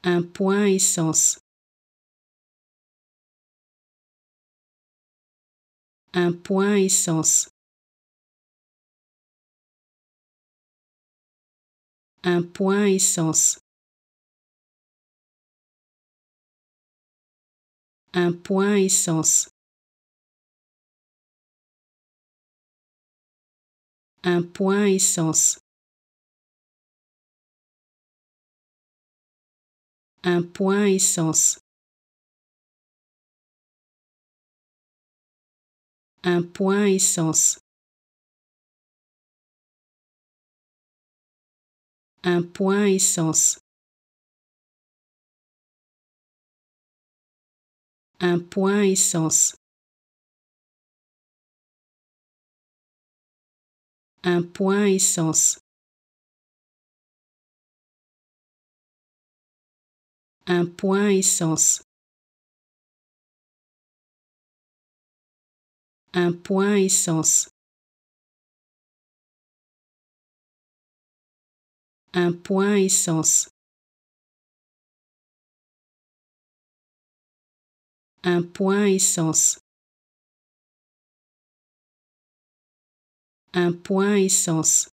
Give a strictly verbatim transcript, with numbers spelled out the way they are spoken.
Un point essence. Un point essence. Un point essence. Un point essence. Un point essence. Un point essence. Un point essence. Un point essence. Un point essence. Un point essence. Un point essence. Un point essence. Un point essence. Un point essence. Un point essence.